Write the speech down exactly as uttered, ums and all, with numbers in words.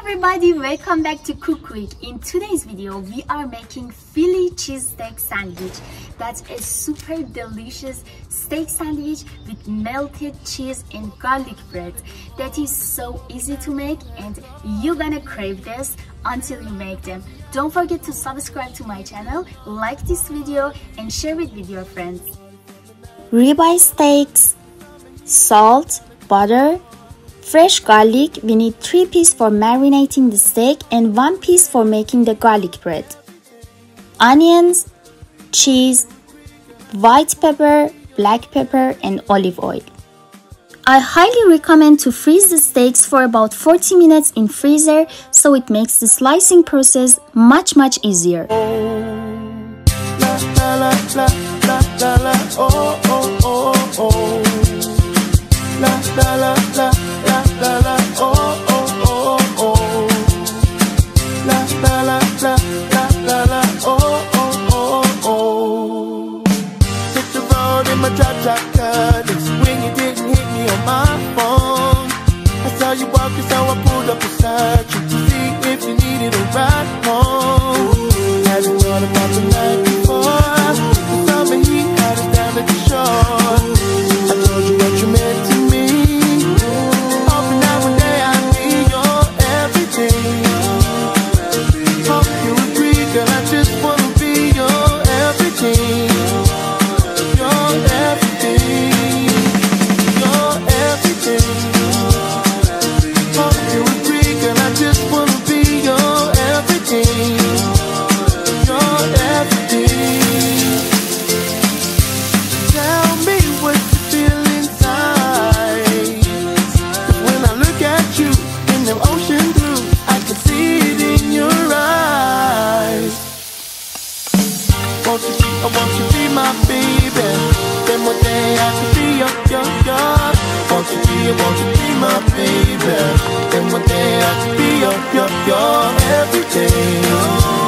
everybody, welcome back to Cook Quick. In today's video we are making Philly cheesesteak sandwich. That's a super delicious steak sandwich with melted cheese and garlic bread that is so easy to make, and you're gonna crave this until you make them. Don't forget to subscribe to my channel, like this video and share it with your friends. Ribeye steaks, salt, butter, fresh garlic. We need three pieces for marinating the steak and one piece for making the garlic bread. Onions, cheese, white pepper, black pepper and olive oil. I highly recommend to freeze the steaks for about forty minutes in freezer so it makes the slicing process much much easier. When you didn't hit me on my phone, I saw you walking, so I pulled up beside you to see if you needed a ride home. Hadn't thought about the night before. The summer heat had us down at the shore. I told you what you meant to me. Hoping that one day I'd be your everything. Hope you agree, girl, I just wanna be your everything. Your everything. Your everything. Hope you agree, girl, I just wanna be your everything. Your everything. Tell me what you feel inside. 'Cause when I look at you in the ocean blue, I can see it in your eyes. Won't you be, I want you to be my baby. Then one day I can be your, your, your. Won't you be, won't you be my baby? Then one day I can be your, your, your everything.